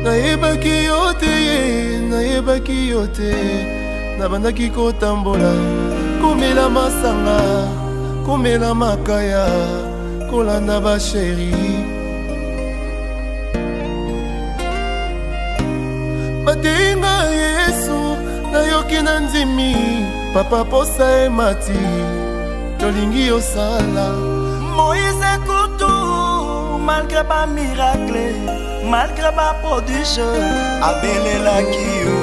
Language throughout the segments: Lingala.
nayebaki yo te, nayebaki yo te. Nabandaki kotambola, komela masanga, komela makaya, kolanda ba chéri. Batenga Yesu, nayoki na ndimi, papa posa emati, tolingi osala. Moïse Kutu, malgré ba miracle, malgré ba prodige, abelelaki yo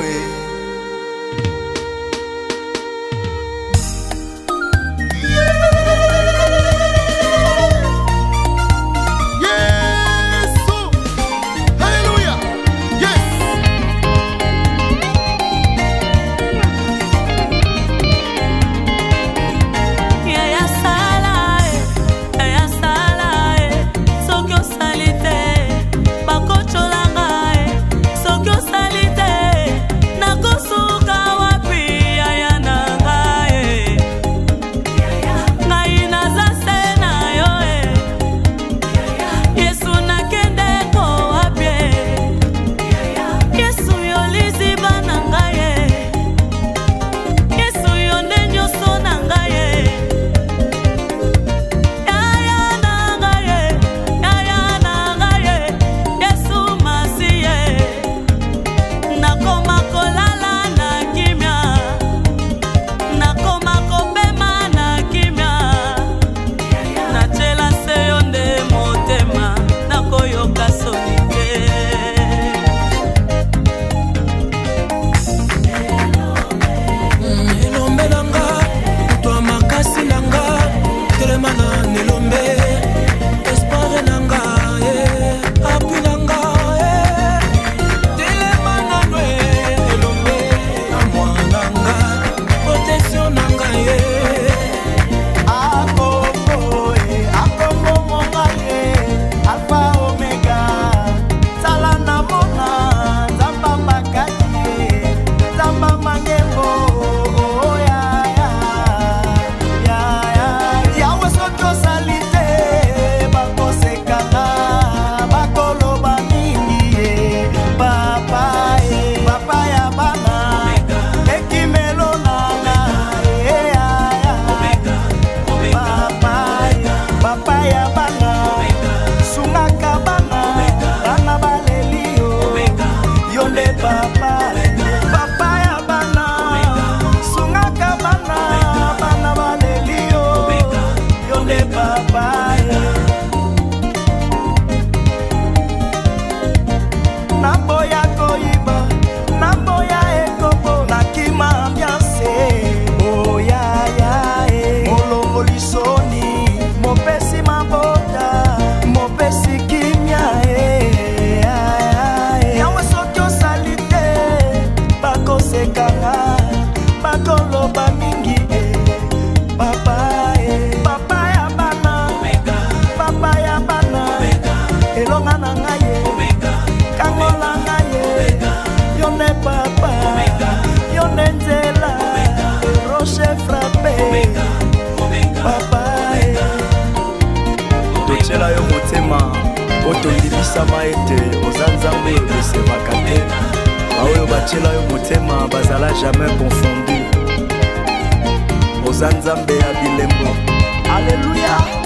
otondibisama ete oza nzambe esevaka te baoyo batiela yo motema bazala jamais confondu oza nzambe ya bilembo. Alléluia.